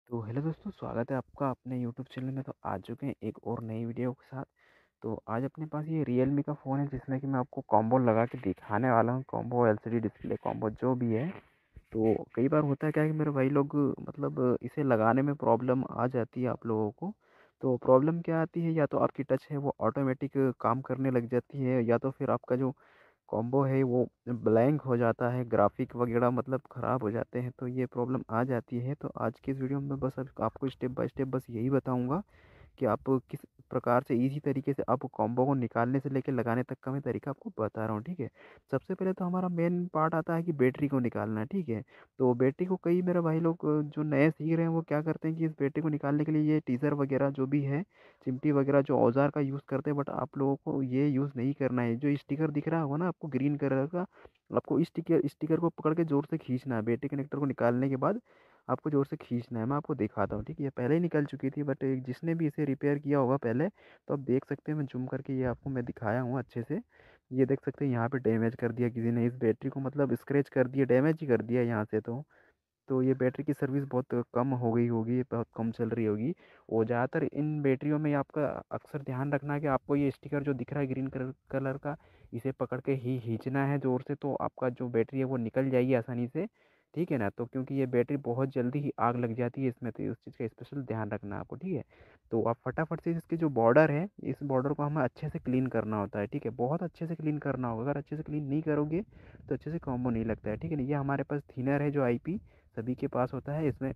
तो हेलो दोस्तों, स्वागत है आपका अपने यूट्यूब चैनल में। तो आ चुके हैं एक और नई वीडियो के साथ। तो आज अपने पास ये रियलमी का फ़ोन है जिसमें कि मैं आपको कॉम्बो लगा के दिखाने वाला हूँ। कॉम्बो एलसीडी डिस्प्ले कॉम्बो जो भी है। तो कई बार होता है क्या है कि मेरे भाई लोग मतलब इसे लगाने में प्रॉब्लम आ जाती है आप लोगों को। तो प्रॉब्लम क्या आती है, या तो आपकी टच है वो ऑटोमेटिक काम करने लग जाती है, या तो फिर आपका जो कॉम्बो है वो ब्लैंक हो जाता है, ग्राफिक वगैरह मतलब ख़राब हो जाते हैं। तो ये प्रॉब्लम आ जाती है। तो आज की इस वीडियो में बस अब आपको स्टेप बाय स्टेप बस यही बताऊंगा कि आप किस प्रकार से इजी तरीके से आप कॉम्बो को निकालने से लेकर लगाने तक का मैं तरीका आपको बता रहा हूँ, ठीक है। सबसे पहले तो हमारा मेन पार्ट आता है कि बैटरी को निकालना है, ठीक है। तो बैटरी को कई मेरे भाई लोग जो नए सीख रहे हैं वो क्या करते हैं कि इस बैटरी को निकालने के लिए ये टीज़र वगैरह जो भी है, चिमटी वगैरह जो औजार का यूज़ करते हैं। बट आप लोगों को ये यूज़ नहीं करना है। जो स्टिकर दिख रहा होगा ना आपको ग्रीन कलर का, आपको इस स्टिकर स्टिकर को पकड़ के ज़ोर से खींचना है। बैटरी कनेक्टर को निकालने के बाद आपको ज़ोर से खींचना है। मैं आपको दिखाता हूँ, ठीक है। ये पहले ही निकल चुकी थी, बट जिसने भी इसे रिपेयर किया होगा पहले, तो आप देख सकते हैं। मैं जूम करके ये आपको मैं दिखाया हूँ अच्छे से। ये देख सकते हैं यहाँ पे डैमेज कर दिया किसी ने इस बैटरी को, मतलब स्क्रैच कर दिया, डैमेज ही कर दिया यहाँ से। तो ये बैटरी की सर्विस बहुत कम हो गई होगी, बहुत कम चल रही होगी। और ज़्यादातर इन बैटरियों में आपका अक्सर ध्यान रखना है कि आपको ये स्टिकर जो दिख रहा है ग्रीन कलर कलर का, इसे पकड़ के ही खींचना है ज़ोर से। तो आपका जो बैटरी है वो निकल जाएगी आसानी से, ठीक है ना। तो क्योंकि ये बैटरी बहुत जल्दी ही आग लग जाती है इसमें, तो उस चीज़ का स्पेशल ध्यान रखना है आपको, ठीक है। तो आप फटाफट से इसके जो बॉर्डर है, इस बॉर्डर को हमें अच्छे से क्लीन करना होता है, ठीक है। बहुत अच्छे से क्लीन करना होगा। अगर अच्छे से क्लीन नहीं करोगे तो अच्छे से कॉम्बो नहीं लगता है, ठीक है ना। ये हमारे पास थिनर है जो आईपी सभी के पास होता है। इसमें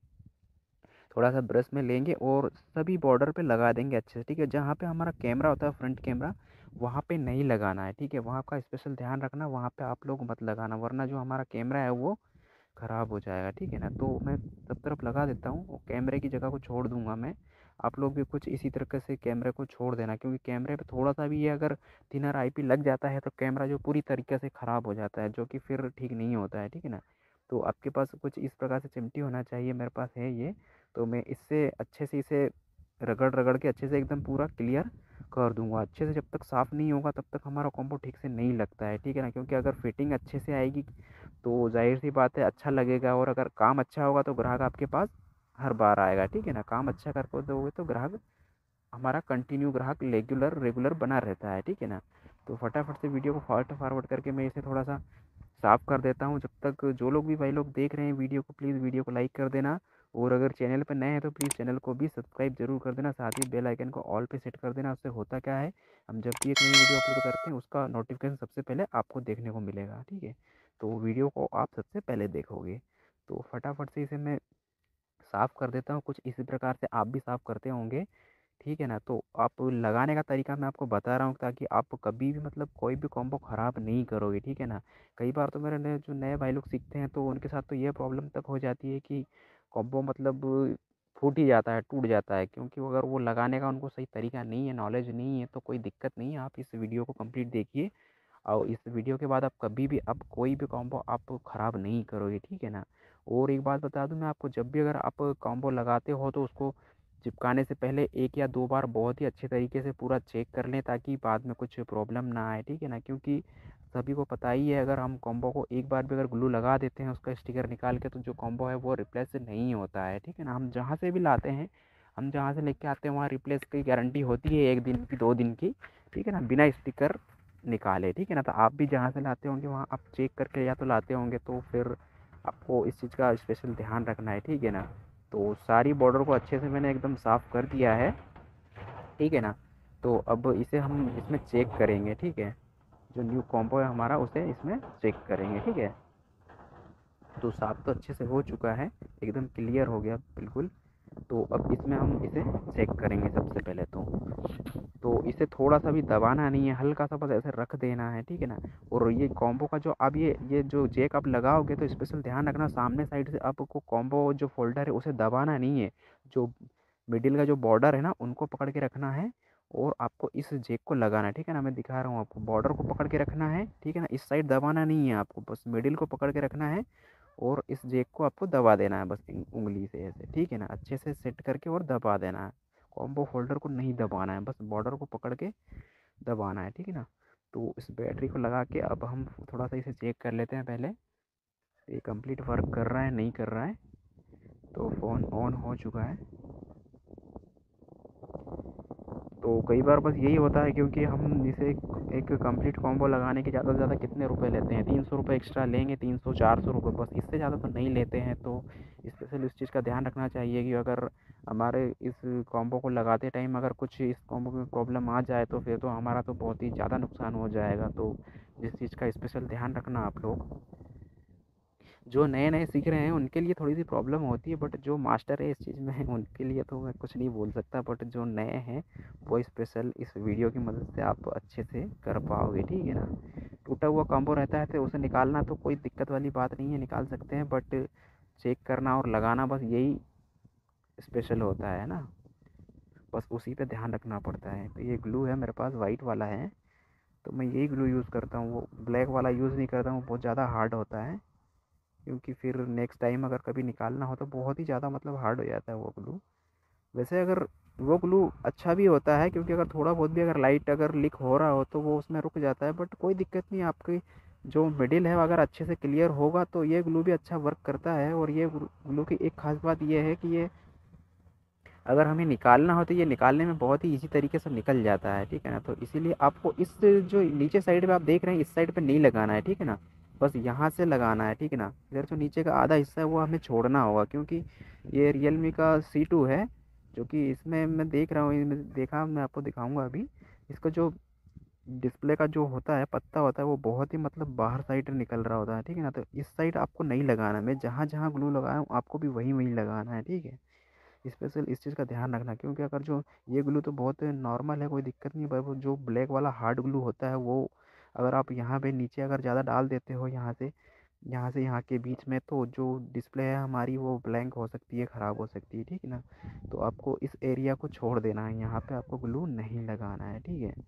थोड़ा सा ब्रश में लेंगे और सभी बॉर्डर पे लगा देंगे अच्छे से, ठीक है। जहाँ पे हमारा कैमरा होता है, फ्रंट कैमरा, वहाँ पे नहीं लगाना है, ठीक है। वहाँ का स्पेशल ध्यान रखना, वहाँ पे आप लोग मत लगाना, वरना जो हमारा कैमरा है वो ख़राब हो जाएगा, ठीक है ना। तो मैं सब तरफ लगा देता हूँ और कैमरे की जगह को छोड़ दूंगा मैं। आप लोग भी कुछ इसी तरीके से कैमरे को छोड़ देना, क्योंकि कैमरे पे थोड़ा सा भी ये अगर थिनर आईपी लग जाता है तो कैमरा जो पूरी तरीके से ख़राब हो जाता है, जो कि फिर ठीक नहीं होता है, ठीक है ना। तो आपके पास कुछ इस प्रकार से चिमटी होना चाहिए, मेरे पास है ये। तो मैं इससे अच्छे से इसे रगड़ रगड़ के अच्छे से एकदम पूरा क्लियर कर दूंगा अच्छे से। जब तक साफ़ नहीं होगा तब तक हमारा कॉम्बो ठीक से नहीं लगता है, ठीक है ना। क्योंकि अगर फिटिंग अच्छे से आएगी तो जाहिर सी बात है अच्छा लगेगा, और अगर काम अच्छा होगा तो ग्राहक आपके पास हर बार आएगा, ठीक है ना। काम अच्छा कर दोगे तो ग्राहक हमारा कंटिन्यू ग्राहक रेगुलर रेगुलर बना रहता है, ठीक है ना। तो फटाफट से वीडियो को फास्ट फॉरवर्ड करके मैं इसे थोड़ा सा साफ़ कर देता हूँ। जब तक जो लोग भी भाई लोग देख रहे हैं वीडियो को, प्लीज़ वीडियो को लाइक कर देना। और अगर चैनल पर नए हैं तो प्लीज़ चैनल को भी सब्सक्राइब जरूर कर देना, साथ ही बेल आइकन को ऑल पे सेट कर देना। उससे होता क्या है, हम जब भी एक नई वीडियो अपलोड करते हैं उसका नोटिफिकेशन सबसे पहले आपको देखने को मिलेगा, ठीक है। तो वीडियो को आप सबसे पहले देखोगे। तो फटाफट से इसे मैं साफ़ कर देता हूँ। कुछ इसी प्रकार से आप भी साफ़ करते होंगे, ठीक है ना। तो आप लगाने का तरीका मैं आपको बता रहा हूँ ताकि आप कभी भी मतलब कोई भी कॉम्बो ख़राब नहीं करोगे, ठीक है ना। कई बार तो मेरे नए जो नए भाई लोग सीखते हैं तो उनके साथ तो ये प्रॉब्लम तक हो जाती है कि कॉम्बो मतलब फूट ही जाता है, टूट जाता है। क्योंकि अगर वो लगाने का उनको सही तरीका नहीं है, नॉलेज नहीं है, तो कोई दिक्कत नहीं है। आप इस वीडियो को कंप्लीट देखिए और इस वीडियो के बाद आप कभी भी आप कोई भी कॉम्बो आप ख़राब नहीं करोगे, ठीक है ना। और एक बात बता दूं मैं आपको, जब भी अगर आप कॉम्बो लगाते हो तो उसको चिपकाने से पहले एक या दो बार बहुत ही अच्छे तरीके से पूरा चेक कर लें, ताकि बाद में कुछ प्रॉब्लम ना आए, ठीक है ना। क्योंकि सभी को पता ही है, अगर हम कॉम्बो को एक बार भी अगर ग्लू लगा देते हैं उसका स्टिकर निकाल के, तो जो कॉम्बो है वो रिप्लेस नहीं होता है, ठीक है ना। हम जहाँ से भी लाते हैं, हम जहाँ से लेके आते हैं वहाँ रिप्लेस की गारंटी होती है 1 दिन की, 2 दिन की, ठीक है ना, बिना स्टिकर निकाले, ठीक है ना। तो आप भी जहाँ से लाते होंगे वहाँ आप चेक करके या तो लाते होंगे, तो फिर आपको इस चीज़ का स्पेशल ध्यान रखना है, ठीक है ना। तो सारी बॉर्डर को अच्छे से मैंने एकदम साफ़ कर दिया है, ठीक है ना। तो अब इसे हम इसमें चेक करेंगे, ठीक है। जो न्यू कॉम्बो है हमारा उसे इसमें चेक करेंगे, ठीक है। तो साफ़ तो अच्छे से हो चुका है, एकदम क्लियर हो गया बिल्कुल। तो अब इसमें हम इसे चेक करेंगे सबसे पहले तो इसे थोड़ा सा भी दबाना नहीं है, हल्का सा बस ऐसे रख देना है, ठीक है ना। और ये कॉम्बो का जो अब ये जो जैक आप लगाओगे तो स्पेशल ध्यान रखना, सामने साइड से आपको कॉम्बो जो फोल्डर है उसे दबाना नहीं है। जो मिडिल का जो बॉर्डर है ना उनको पकड़ के रखना है, और आपको इस जैक को लगाना है, ठीक है ना। मैं दिखा रहा हूँ आपको, बॉर्डर को पकड़ के रखना है, ठीक है ना। इस साइड दबाना नहीं है आपको, बस मिडिल को पकड़ के रखना है और इस जैक को आपको दबा देना है बस उंगली से ऐसे, ठीक है ना। अच्छे से सेट करके और दबा देना है। कॉम्बो फोल्डर को नहीं दबाना है, बस बॉर्डर को पकड़ के दबाना है, ठीक है ना। तो इस बैटरी को लगा के अब हम थोड़ा सा इसे चेक कर लेते हैं पहले, ये कंप्लीट वर्क कर रहा है नहीं कर रहा है। तो फ़ोन ऑन हो चुका है। तो कई बार बस यही होता है, क्योंकि हम इसे एक कंप्लीट कॉम्बो लगाने के ज़्यादा से ज़्यादा कितने रुपए लेते हैं, 300 रुपये एक्स्ट्रा लेंगे, 300-400 रुपये, बस इससे ज़्यादा तो नहीं लेते हैं। तो स्पेशल इस चीज़ का ध्यान रखना चाहिए कि अगर हमारे इस कॉम्बो को लगाते टाइम अगर कुछ इस कॉम्बो में प्रॉब्लम आ जाए तो फिर तो हमारा तो बहुत ही ज़्यादा नुकसान हो जाएगा। तो इस चीज़ का स्पेशल ध्यान रखना आप लोग। जो नए-नए सीख रहे हैं उनके लिए थोड़ी-सी प्रॉब्लम होती है, बट जो मास्टर है इस चीज़ में उनके लिए तो मैं कुछ नहीं बोल सकता, बट जो नए हैं वो स्पेशल इस वीडियो की मदद से आप अच्छे से कर पाओगे, ठीक है ना। टूटा हुआ कॉम्बो रहता है तो उसे निकालना तो कोई दिक्कत वाली बात नहीं है, निकाल सकते हैं, बट चेक करना और लगाना बस यही स्पेशल होता है ना, बस उसी पे ध्यान रखना पड़ता है। तो ये ग्लू है मेरे पास, वाइट वाला है, तो मैं यही ग्लू यूज़ करता हूँ, वो ब्लैक वाला यूज़ नहीं करता हूँ, बहुत ज़्यादा हार्ड होता है, क्योंकि फिर नेक्स्ट टाइम अगर कभी निकालना हो तो बहुत ही ज़्यादा मतलब हार्ड हो जाता है वो ग्लू। वैसे अगर वो ग्लू अच्छा भी होता है, क्योंकि अगर थोड़ा बहुत भी अगर लाइट अगर लीक हो रहा हो तो वो उसमें रुक जाता है, बट कोई दिक्कत नहीं, आपकी जो मिडिल है अगर अच्छे से क्लियर होगा तो ये ग्लू भी अच्छा वर्क करता है। और ये ग्लू की एक ख़ास बात ये है कि ये अगर हमें निकालना हो तो ये निकालने में बहुत ही ईज़ी तरीके से निकल जाता है, ठीक है ना। तो इसीलिए आपको इस जो नीचे साइड पे आप देख रहे हैं इस साइड पे नहीं लगाना है, ठीक है ना, बस यहाँ से लगाना है, ठीक है ना। इधर जो नीचे का आधा हिस्सा है वो हमें छोड़ना होगा, क्योंकि ये रियलमी का C2 है, जो कि इसमें मैं देख रहा हूँ, मैं आपको दिखाऊंगा अभी। इसका जो डिस्प्ले का जो होता है पत्ता होता है वो बहुत ही मतलब बाहर साइड निकल रहा होता है, ठीक है ना। तो इस साइड आपको नहीं लगाना है, मैं जहाँ जहाँ ग्लू लगाया हूँ आपको भी वहीं वहीं लगाना है, ठीक है। स्पेशल इस चीज़ का ध्यान रखना, क्योंकि अगर जो ये ग्लू तो बहुत नॉर्मल है, कोई दिक्कत नहीं, पर वो जो ब्लैक वाला हार्ड ग्लू होता है वो अगर आप यहाँ पे नीचे अगर ज़्यादा डाल देते हो, यहाँ से यहाँ के बीच में, तो जो डिस्प्ले है हमारी वो ब्लैंक हो सकती है, ख़राब हो सकती है, ठीक है ना। तो आपको इस एरिया को छोड़ देना है, यहाँ पे आपको ग्लू नहीं लगाना है, ठीक है।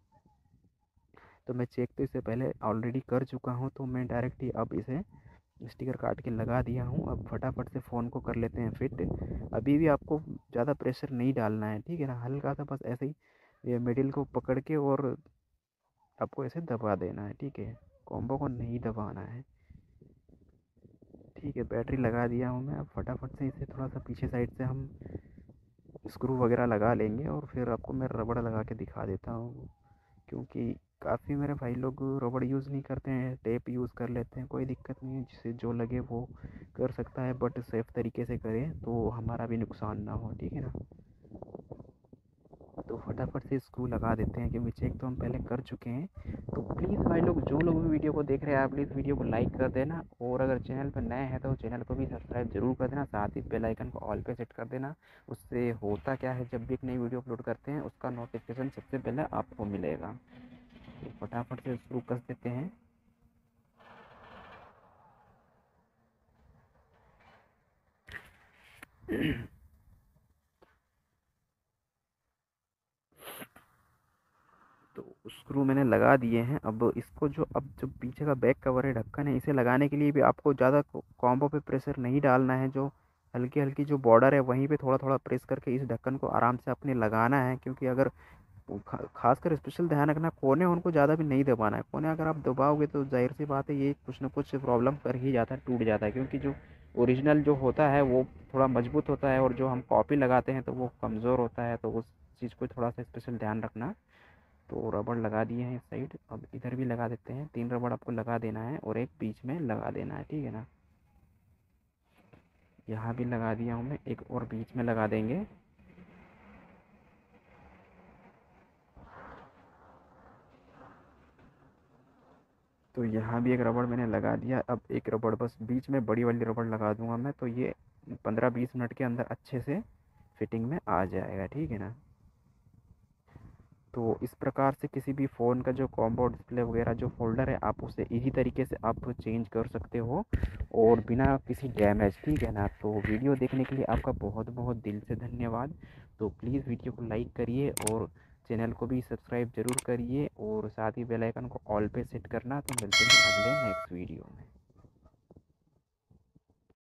तो मैं चेक तो इससे पहले ऑलरेडी कर चुका हूँ, तो मैं डायरेक्ट ही अब इसे स्टिकर काट के लगा दिया हूँ। अब फटाफट से फ़ोन को कर लेते हैं फिट। अभी भी आपको ज़्यादा प्रेशर नहीं डालना है, ठीक है ना, हल्का सा बस ऐसे ही ये मिडिल को पकड़ के और आपको ऐसे दबा देना है, ठीक है, कॉम्बो को नहीं दबाना है, ठीक है। बैटरी लगा दिया हूँ मैं, अब फटाफट से इसे थोड़ा सा पीछे साइड से हम स्क्रू वगैरह लगा लेंगे और फिर आपको मैं रबड़ लगा के दिखा देता हूँ, क्योंकि काफ़ी मेरे भाई लोग रबड़ यूज़ नहीं करते हैं, टेप यूज़ कर लेते हैं। कोई दिक्कत नहीं है, जिसे जो लगे वो कर सकता है, बट सेफ़ तरीके से करें तो हमारा भी नुकसान ना हो, ठीक है ना। तो फटाफट से स्क्रू लगा देते हैं, क्योंकि चेक तो हम पहले कर चुके हैं। तो प्लीज़ भाई लोग, जो लोग भी वीडियो को देख रहे हैं आप प्लीज़ वीडियो को लाइक कर देना, और अगर चैनल पर नए हैं तो चैनल को भी सब्सक्राइब जरूर कर देना, साथ ही बेल आइकन को ऑल पे सेट कर देना। उससे होता क्या है, जब भी एक नई वीडियो अपलोड करते हैं उसका नोटिफिकेशन सबसे पहले आपको मिलेगा। तो फटाफट से स्क्रू कस देते हैं। तो स्क्रू मैंने लगा दिए हैं। अब इसको अब जो पीछे का बैक कवर है, ढक्कन है, इसे लगाने के लिए भी आपको ज़्यादा कॉम्बो पे प्रेशर नहीं डालना है। जो हल्की हल्की जो बॉर्डर है वहीं पे थोड़ा थोड़ा प्रेस करके इस ढक्कन को आराम से अपने लगाना है, क्योंकि अगर खासकर स्पेशल ध्यान रखना, कोने उनको ज़्यादा भी नहीं दबाना है। कोने अगर आप दबाओगे तो जाहिर सी बात है ये कुछ ना कुछ प्रॉब्लम कर ही जाता है, टूट जाता है, क्योंकि जो ओरिजिनल जो होता है वो थोड़ा मजबूत होता है और जो हम कॉपी लगाते हैं तो वो कमज़ोर होता है। तो उस चीज़ को थोड़ा सा स्पेशल ध्यान रखना। तो रबड़ लगा दिए हैं इस साइड, अब इधर भी लगा देते हैं। 3 रबड़ आपको लगा देना है और एक बीच में लगा देना है, ठीक है ना। यहाँ भी लगा दिया हूँ मैं, एक और बीच में लगा देंगे। तो यहाँ भी एक रबड़ मैंने लगा दिया। अब एक रबड़ बस बीच में बड़ी वाली रबड़ लगा दूंगा मैं, तो ये 15-20 मिनट के अंदर अच्छे से फिटिंग में आ जाएगा, ठीक है ना। तो इस प्रकार से किसी भी फ़ोन का जो कॉम्बो डिस्प्ले वगैरह जो फोल्डर है आप उसे इजी तरीके से आप चेंज कर सकते हो और बिना किसी डैमेज, ठीक है ना। तो वीडियो देखने के लिए आपका बहुत बहुत दिल से धन्यवाद। तो प्लीज़ वीडियो को लाइक करिए और चैनल को भी सब्सक्राइब ज़रूर करिए, और साथ ही बेल आइकन को ऑल पे सेट करना। तो मिलते हैं अगले नेक्स्ट वीडियो में।